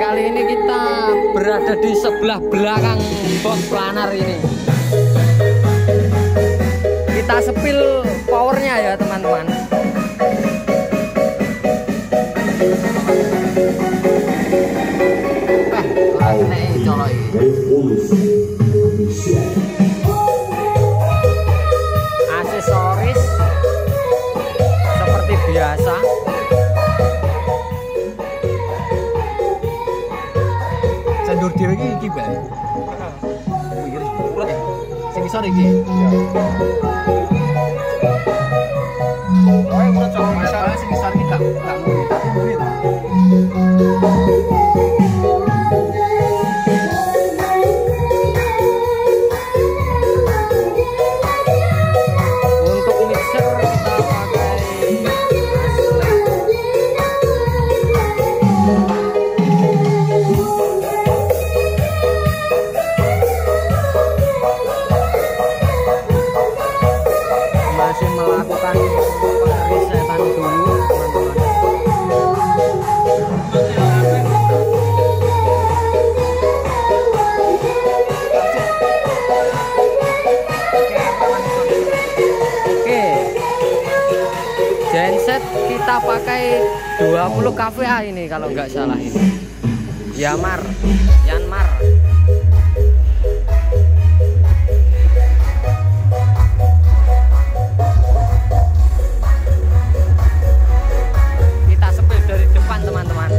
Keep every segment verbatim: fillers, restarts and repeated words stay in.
kali ini kita berada di sebelah belakang box planar ini. Kita sepil powernya ya teman-teman. Ah, ini colok ini. Aksesoris seperti biasa. Sendur dhewe iki iki bae. Mikir bulet. Sing isor iki. Oh, bulet cok. Masalah sing isor iki gak gak muni, tapi muni ta. Untuk mixer kita pakai masih melakukan risetan dulu teman-teman. Oke, genset kita pakai dua puluh K V A ini kalau nggak salah ini. Yamar, Yanmar. Kita sepil dari depan teman-teman.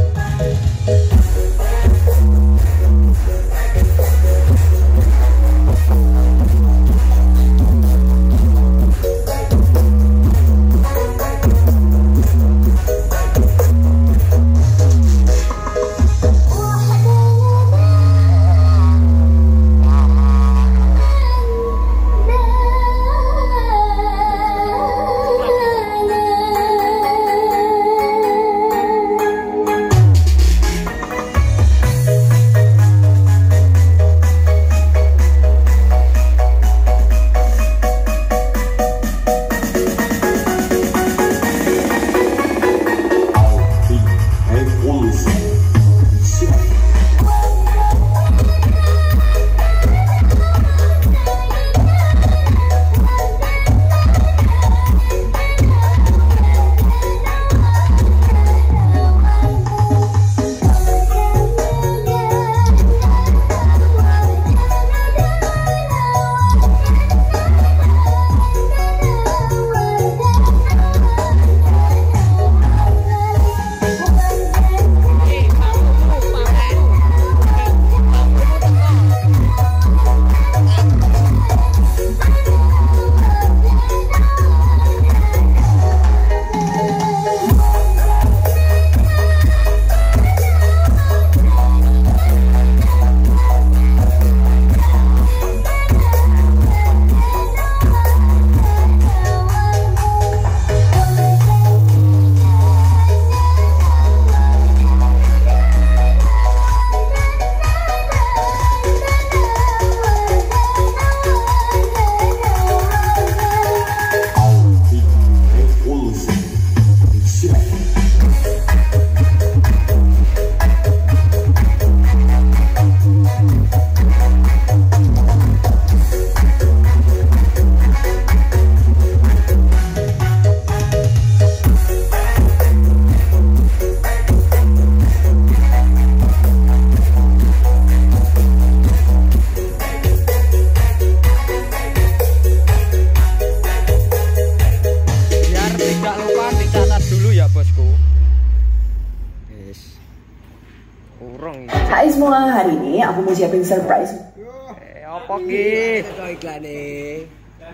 Hai semua, hari ini aku mau siapin surprise. Eh, apa ki? Itu iklan nih.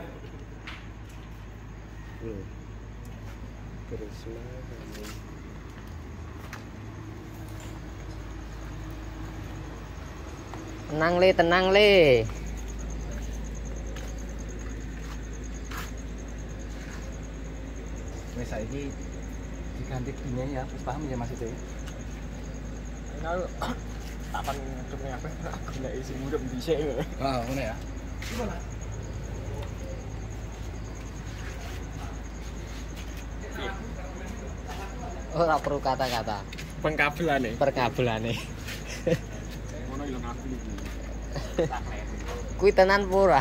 Tenang le, tenang le. Wes saiki diganti gini ya, wis paham ya maksudnya. Kalau tak akan ngeduknya apa? Aku nggak isi mudah bisa. Wah, mana ya? Gimana? Oh, tak perlu kata-kata. Pengkabelan nih. Perkabelan nih. Ngono ilang aku iki. Kuwi tenan pura.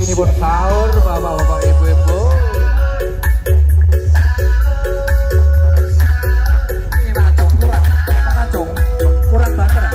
sini pun sahur bapak-bapak ibu-ibu. Ini macung kurang, macung kurang banget.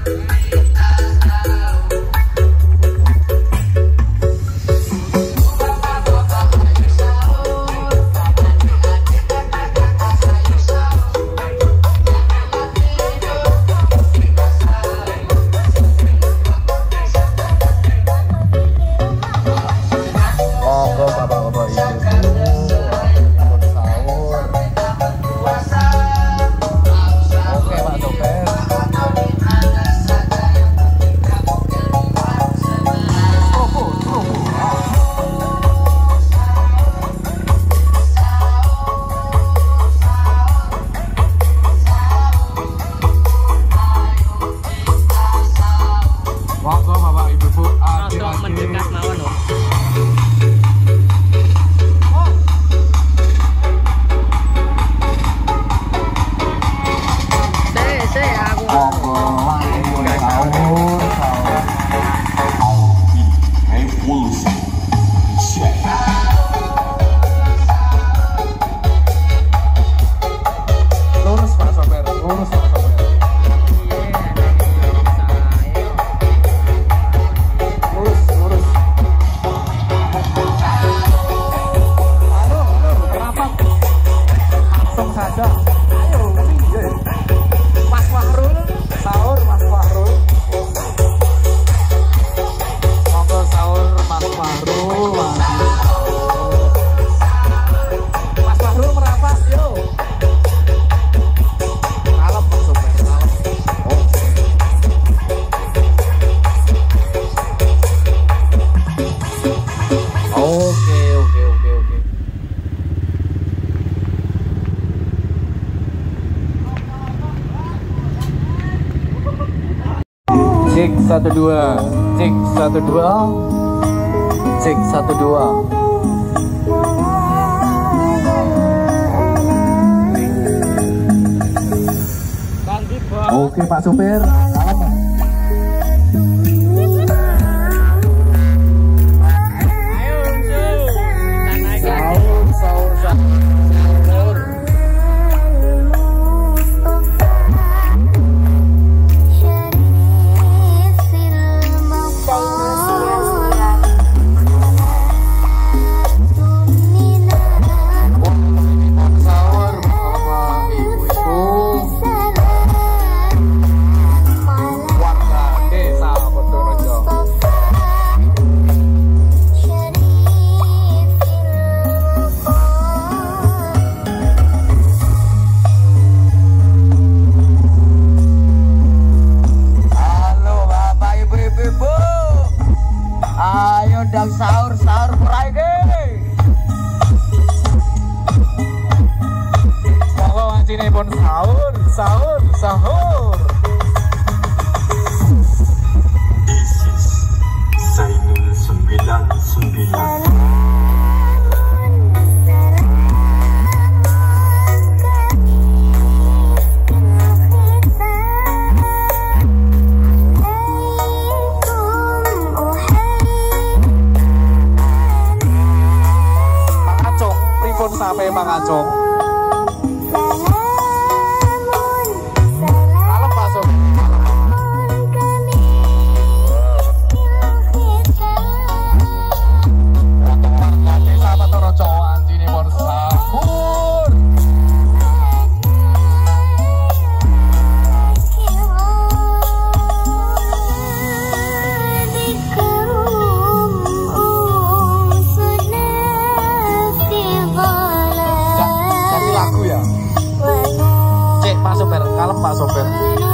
Cek satu dua, cek satu dua, cek satu dua. Oke Pak Supir, salam. Ayo sahur sahur Friday. Kalau sini pun sahur sahur sahur. This is Zainul sembilan sembilan. Sampai Mang Acung. Kalem Pak Sopir.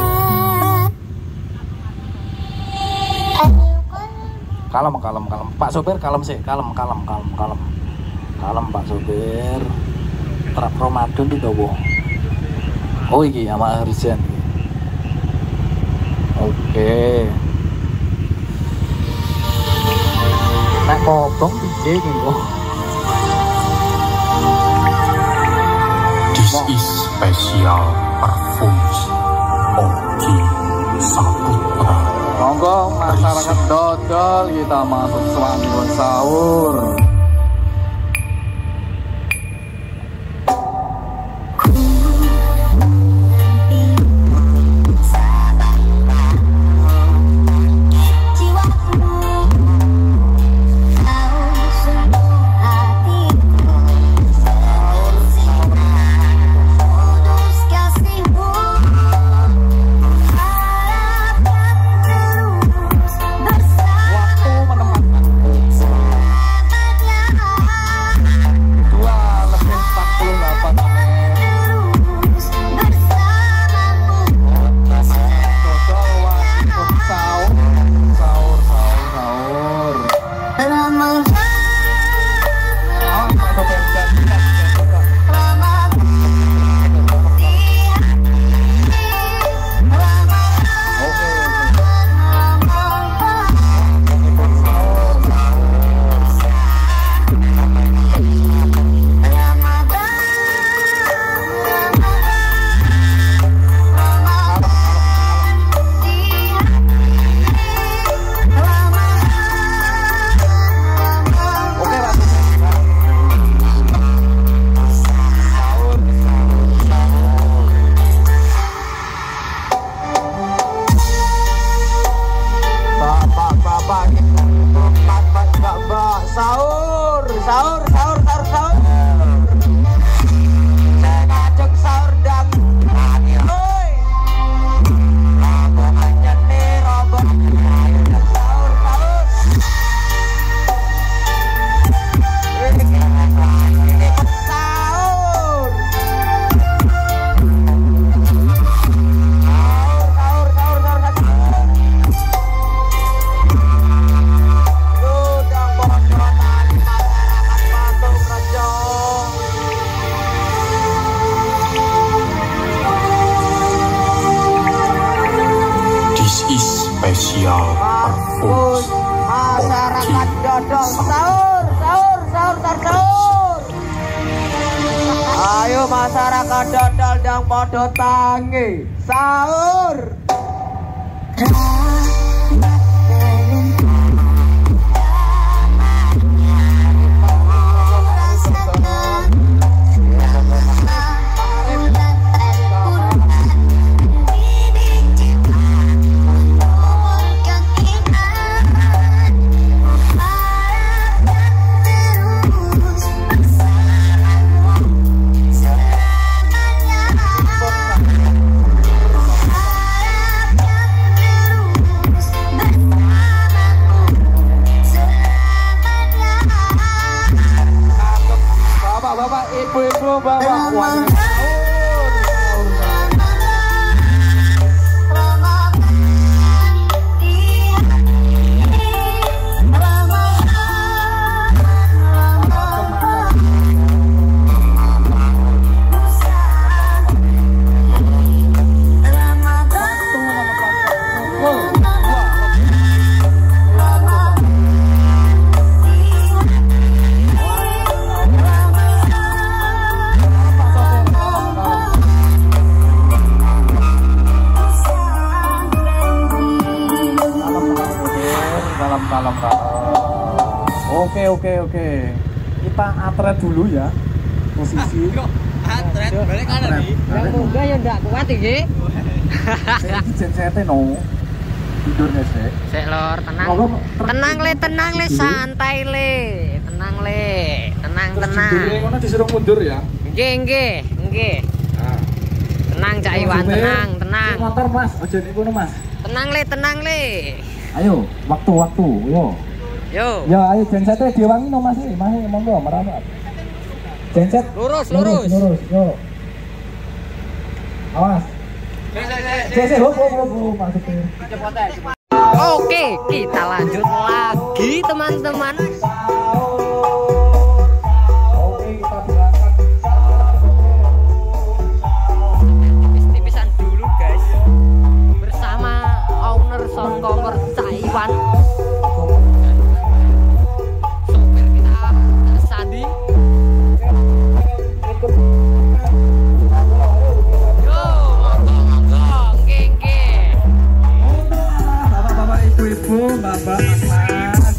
Kalem kalem kalem Pak Sopir, kalem sih, kalem kalem kalem kalem kalem Pak Sopir. Truk Ramadan itu dobo. Oh iki sama Rizen. Oke. Nah kopong piye iki kok. This is special parfums Oki Saputra. Monggo masyarakat dodol, kita masuk Swanipun sahur. Sahur, sahur, sahur, sahur, sahur. Ngajak sahur dan oi. Rombongan nyene, rombongan sahur, sahur. Sahur. Sahur, sahur, sahur, sahur. Spesial performance masyarakat dodol sahur, sahur, sahur, sahur, sahur. Ayo masyarakat dodol yang podo tangi sahur. Bapak, ibu-ibu, bapak, wajib salam. Oke oke oke. Kita atret dulu ya. Posisi. Atret balik kanan nih. Yang muda ya ndak kuat iki. Iki jensete no. Tidurnya sih. Sik lor, tenang. Tenang le, tenang le, santai le. Tenang le. Tenang, tenang. Ngono disuruh mundur ya. Nggih, nggih, nggih. Tenang Cak Iwan, tenang, tenang. Motor Mas, aja niku Mas. Tenang le, tenang le. Ayo, waktu-waktu, yo. Yo. Ya, ayo gensetnya diwangi no Mas, Mas monggo merapat. Genset. Lurus, lurus. Lurus, yo. Awas. Cek, hop, hop, hop, maksudnya. Oke, kita lanjut lagi teman-teman. Oke, kita berangkat. Tipis-tipisan dulu guys. Bersama owner Soundcover Cak Iwan. Sopir kita Sandi. Bapak Mas.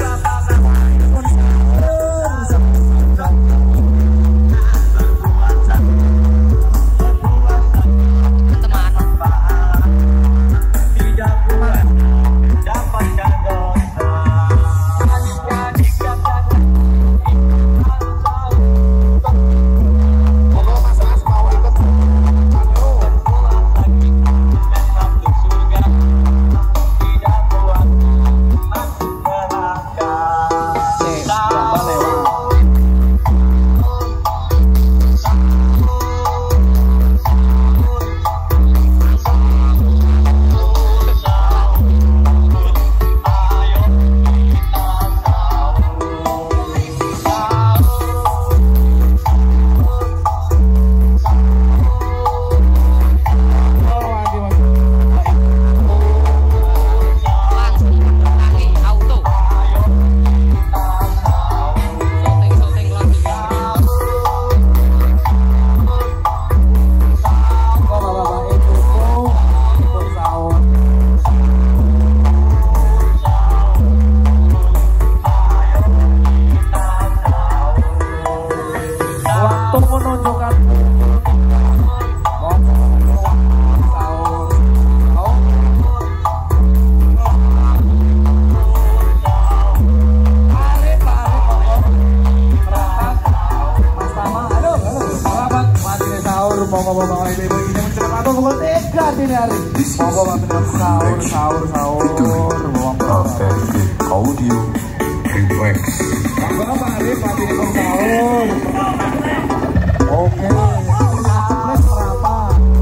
Sahur, sahur, sahur. Authentic Audio Remix. Apa hari pagi ini sahur? Oke. Plus berapa?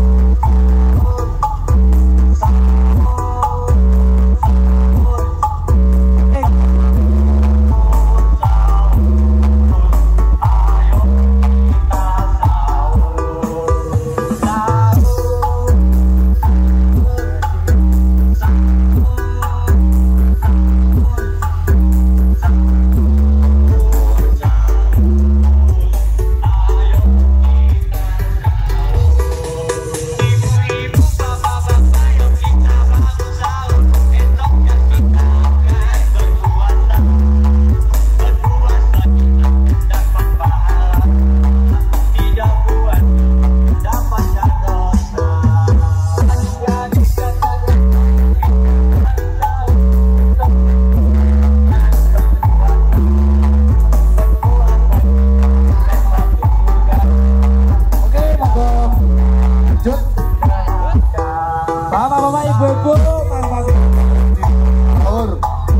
Bapak-bapak, ibu-ibu, masih sahur.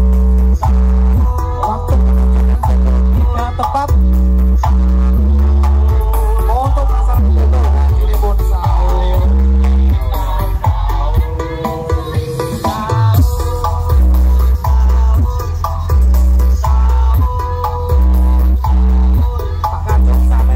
Waktu yang tepat untuk masalah itu ini pun sahur. Pakacung sampai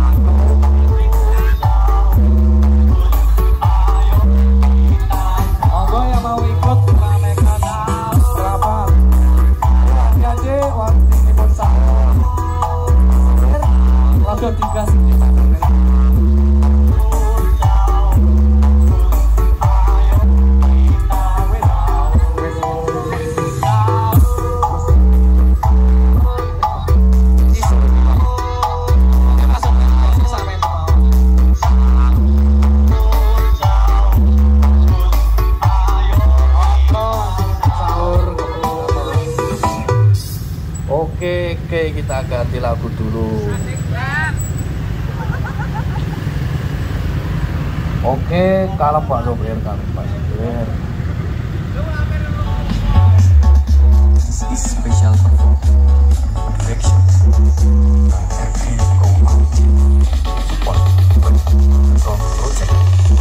Oke, oke, kita ganti lagu dulu. Oke, kalau Pak Sopir, kalau Pak Sopir. Special performance direction by R K Go Audio Support Control Project.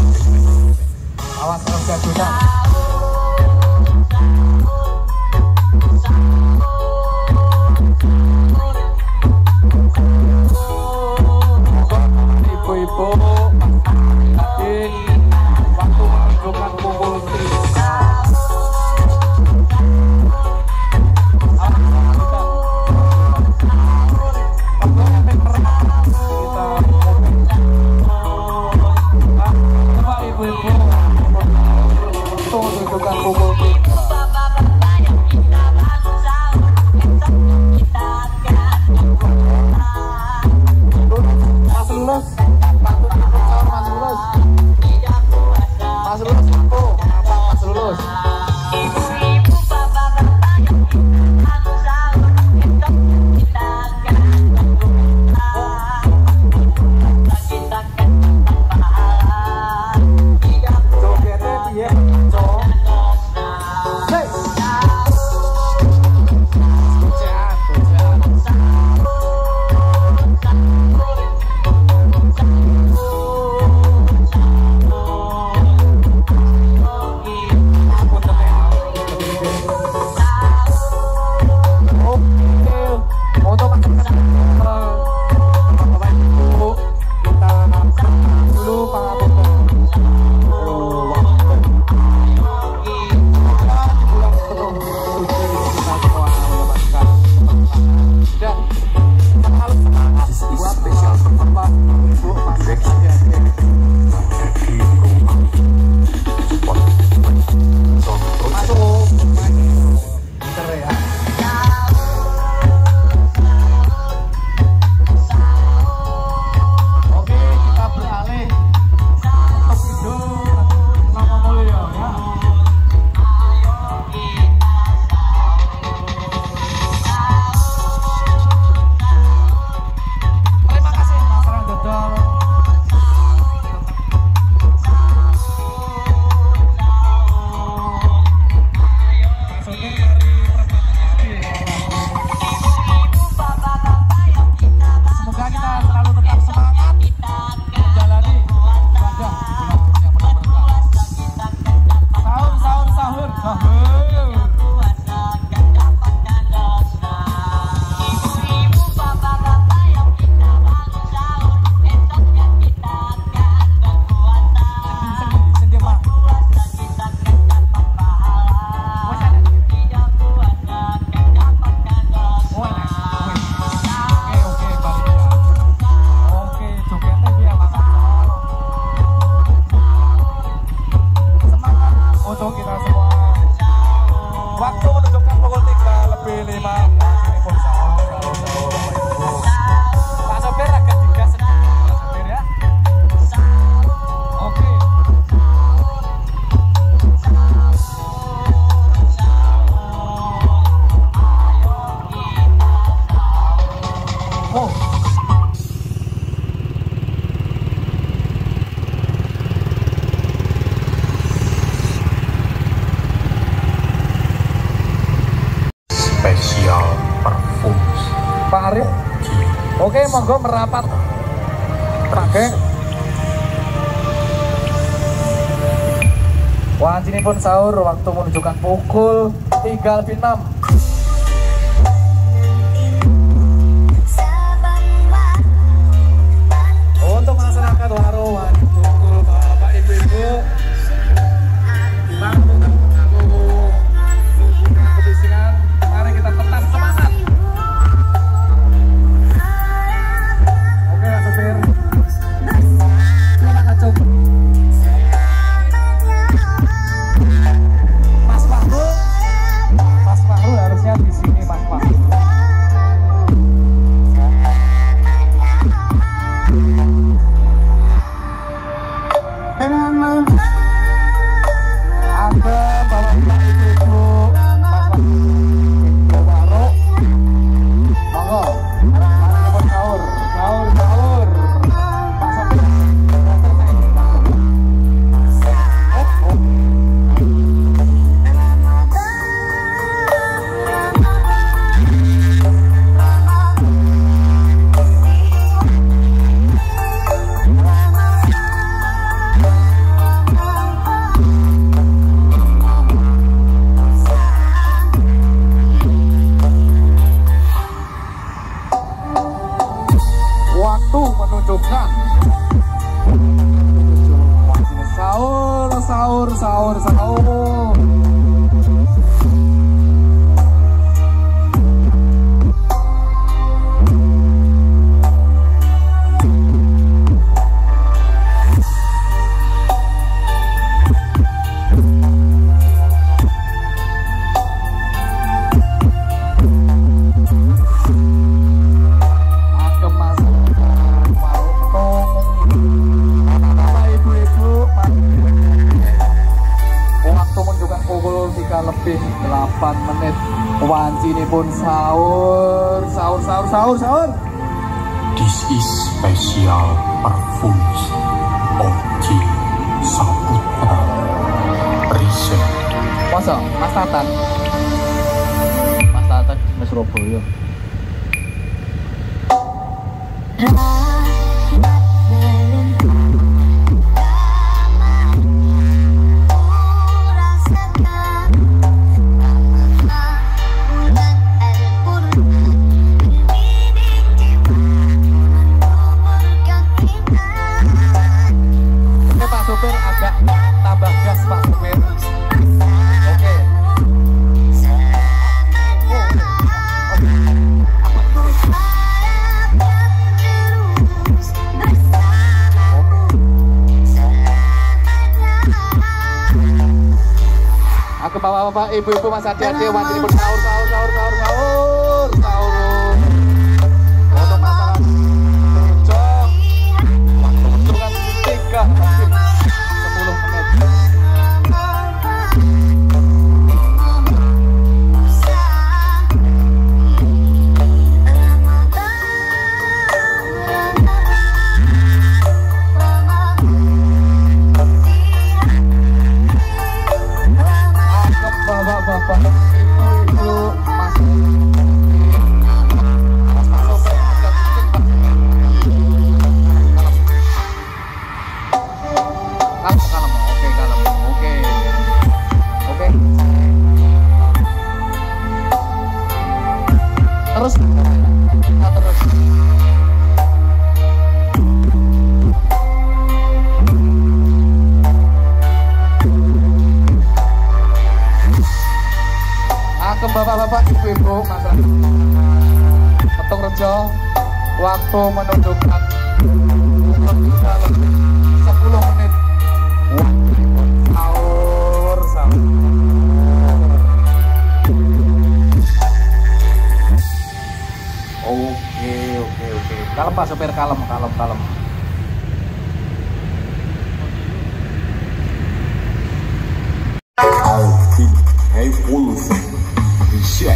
Awas terus gaduhan. Ibu-ibu, waktu menunjukkan pukul tiga. Arif. Oke, monggo merapat pakai. Wancini pun sahur, waktu menunjukkan pukul tiga lebih enam. Untuk masyarakat Warowan, pukul bapak ibu-ibu kebisingan, mari kita tetap semangat. Oke Pak Supir, kita ngacung. Mas Fahru, Mas Fahru harusnya di sini Mas Fahru. Ada bapak ibu Mas Fahru, monggo, mari kita sahur, sahur, sahur. Pak Sopir, oh, oh. Waktu menunjukkan sahur, sahur, sahur, sahur. Lebih delapan menit Wancini pun sahur, sahur, sahur, sahur, sahur. This is special perfumes Oji Saputra present. Masa Mas Tatan, Mas Tatan di Surabaya. Agak tambah gas Pak Supir. Oke. Aku bapak-bapak, ibu-ibu, mas hati-hati, Wancini pun sahur, sahur, sahur, sahur, sahur, sahur. Untuk masalah Jong, waktu menunjukkan tiga sepuluh menit. Bapak, ibu-ibu, mas, mas Sopir agak dikit Pak. Kalem, kalem, oke, kalem, oke, oke. Terus, kita terus. Ke bapak-bapak, ibu-ibu, masyarakat Petung Rejo, waktu menunjukkan sepuluh menit. Sahur, sahur. Oke, oke, oke. Kalem Pak Supir, kalem, kalem, kalem. Hey, Wolf. Shit.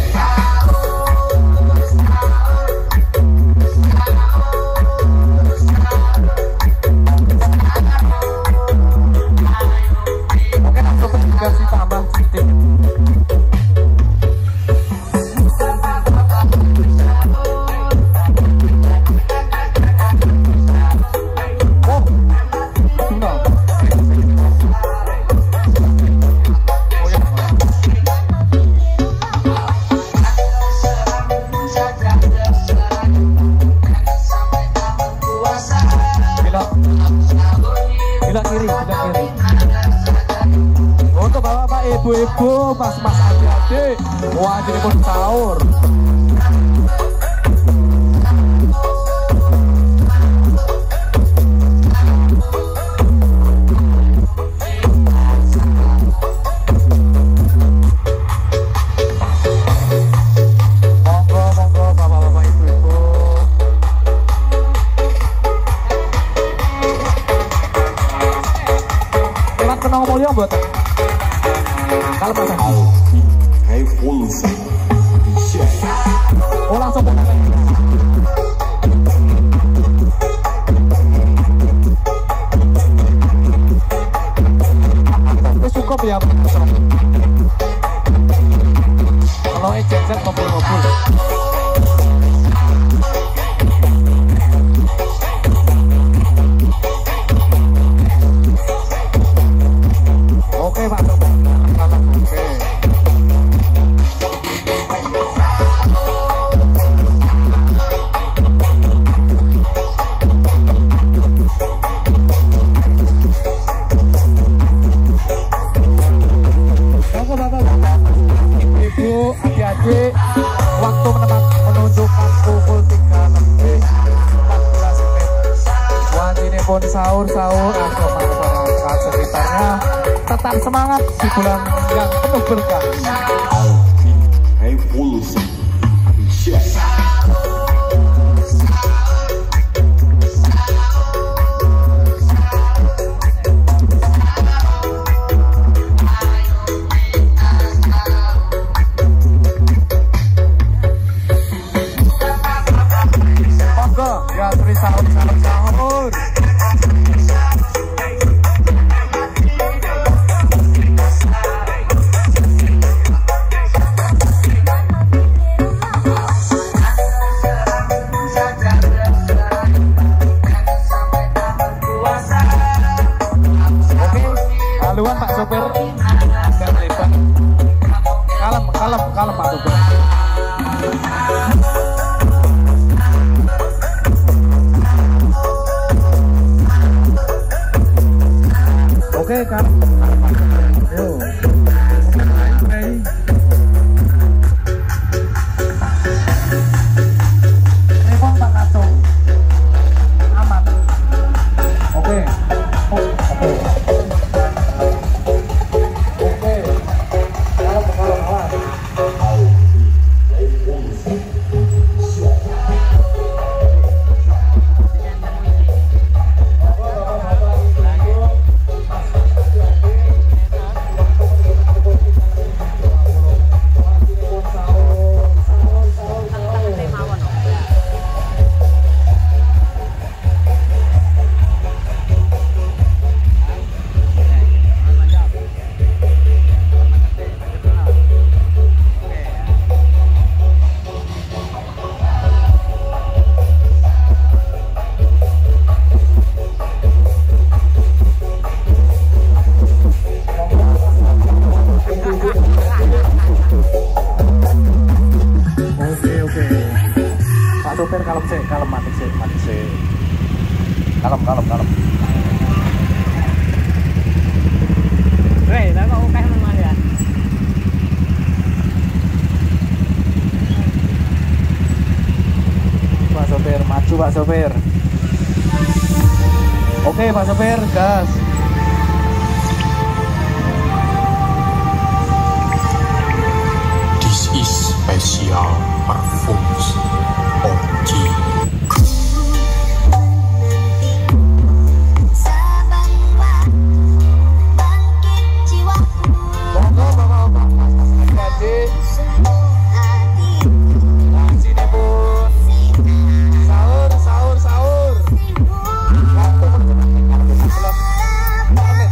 Oke, langsung dikasih tambah sedikit. ibu-ibu, mas-mas adik-adik, wajib pun sahur. Buat kalau pasang revolusi oh langsung itu cukup ya kalau ejenset mobil-mobil. Oke Pak, oke. Ibu-ibu, adik-adik, waktu menunjukkan pukul tiga lebih empat belas menit. Wajib pun sahur-sahur atau masyarakat sekitarnya tetap semangat di bulan yang penuh berkah. revolusi monggo ya terus sahur-sahur sahur. Haluan Pak sopir, agak lebar. Kalem, kalem, kalem Pak sopir. Oke kan? Yo. Oke. Telepon Pak Kato. Aman. Oke. Oh, oke. Sopir kalem sih, kalem mati sih, mati sih. Kalem, kalem, kalem. Weh, lah kok kayak mana ya? Pak sopir, maju Pak sopir. Oke Pak sopir, gas. This is special perfumes O G. Monggo Bapak-bapak, adik-adik. Nah, sini pun. Sahur, sahur, sahur. Waktu menjelang sebelas menit.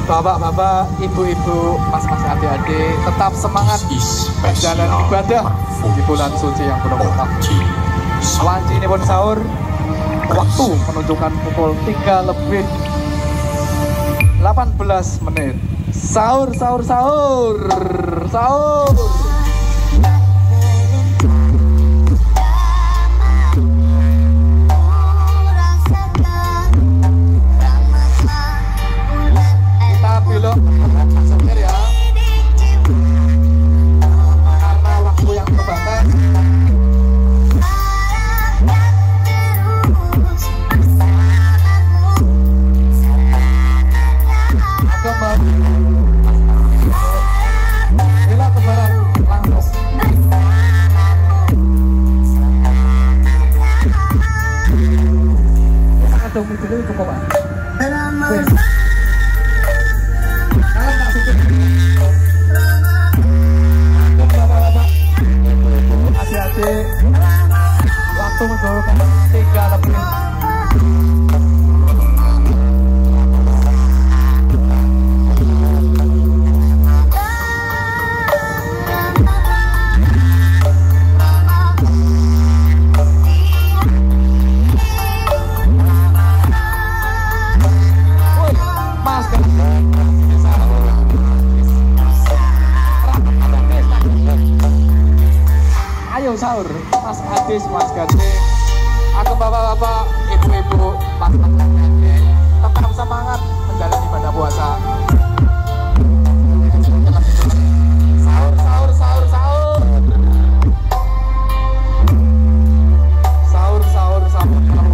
Bapak-bapak, ibu-ibu, mas-mas, adik-adik, tetap semangat menjalani ibadah di bulan suci yang penuh berkah. Wanci ini pun sahur, waktu menunjukkan pukul tiga lebih delapan belas menit. Sahur, sahur, sahur, sahur. Belok sebentar ya, karena waktu yang terbatas. Agama bila kebaran langsung. Ada video itu kok Pak? Adik-adik, waktu menurunkan tiga lebih. Mas kan? Ayo sahur, Mas Adis, Mas Gade, aku bapak-bapak, ibu-ibu, mas-mas, adik, tetap semangat menjalani ibadah puasa. Sahur, sahur, sahur, sahur. Sahur, sahur, sahur, sahur.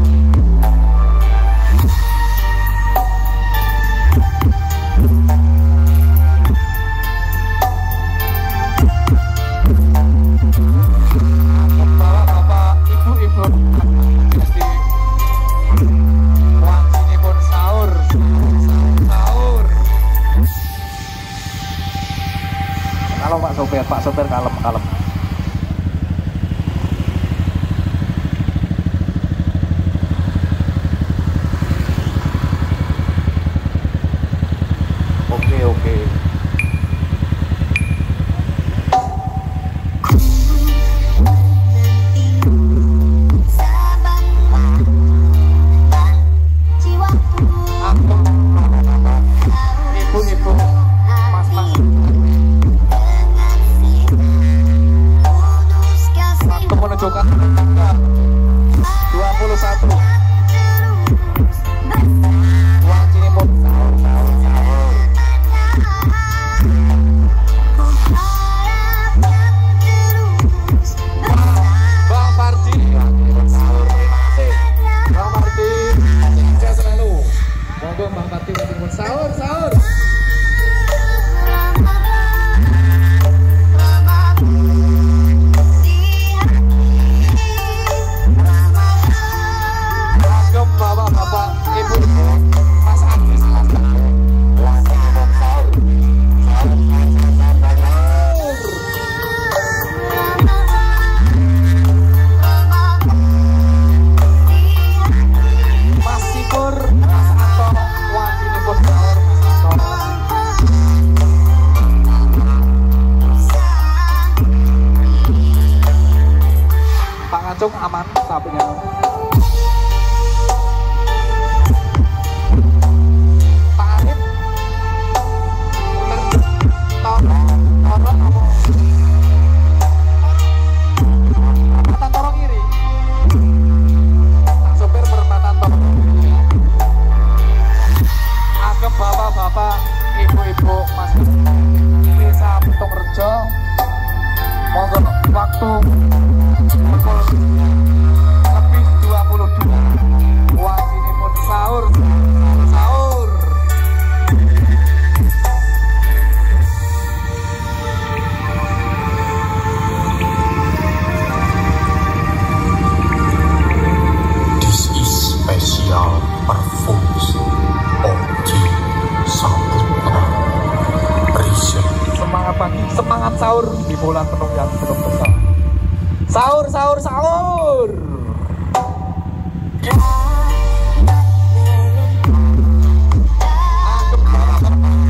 Kalau Pak Sopir, Pak Sopir kalem, kalem. Oke, oke. Ibu-ibu, mas-mas, waktu menunjukkan dua puluh satu. Uang sini pun sahur, sahur, sahur. Bang Pardi, sahur, terima kasih. Bang Pardi, saya selalu. Monggo Bang Pardi, sahur, sahur. Bapak-bapak, ibu, Mas Adis, Mas Gade, sahur, Mas Sikur, Mas Anto, wanci ini pun sahur, Mas Anto. Pak Ngacung aman sapinya. Bapak, ibu-ibu, mas desa Petung Rejo, monggo waktu pukul lebih dua puluh dua. Wah, ini pun sahur, sahur. This is special perfumes of Saputra Prism. Semangat pagi, semangat sahur di bulan penuh yang penuh berkah. Sahur, sahur, sahur. Aku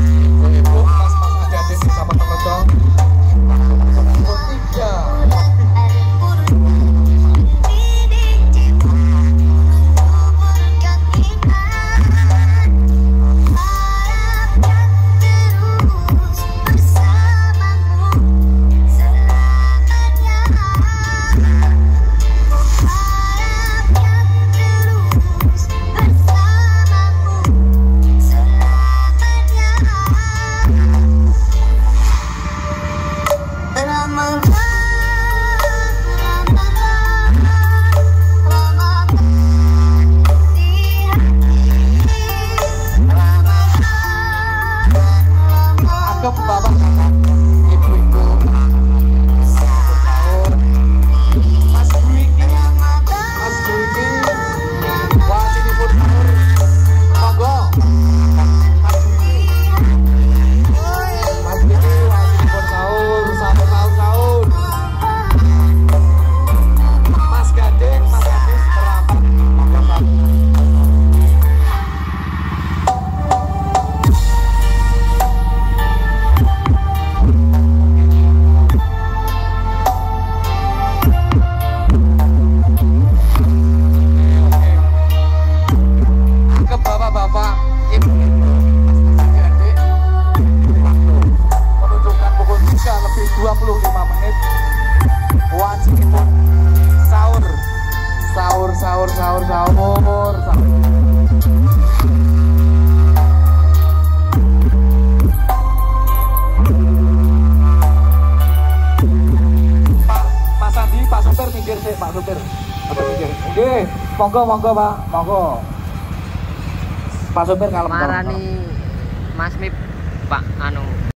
Nggih, monggo monggo Pak, monggo. Pak sopir kalem. Marani Mas Mip Pak anu